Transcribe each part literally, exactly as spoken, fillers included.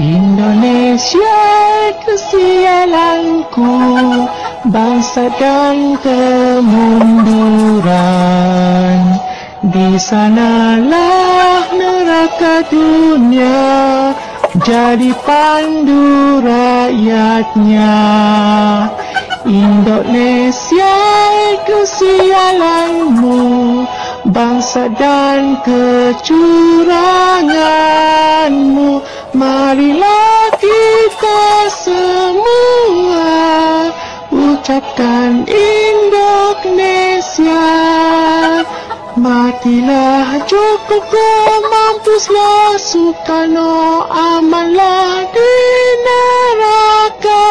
Indonesia kesialanku, bangsa dan kemunduran. Di sanalah neraka dunia, jadi pandu rakyatnya. Indonesia kesialanmu, bangsa dan kecuranganmu. Marilah kita semua ucapkan Indonesia. Matilah Joko, mampuslah Soekarno, amanlah di neraka.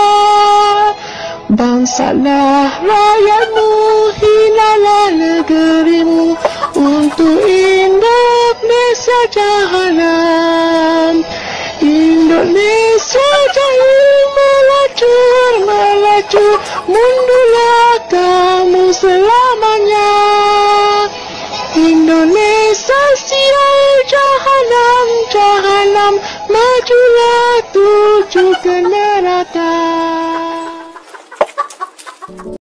Bangsalah rakyatmu, hinalah negerimu, untuk Indonesia jahanam. Indonesia jahil melacur, melacur, mundurlah kamu selamanya. Indonesia sial, jahanam, jahanam, majulah tuju ke neraka.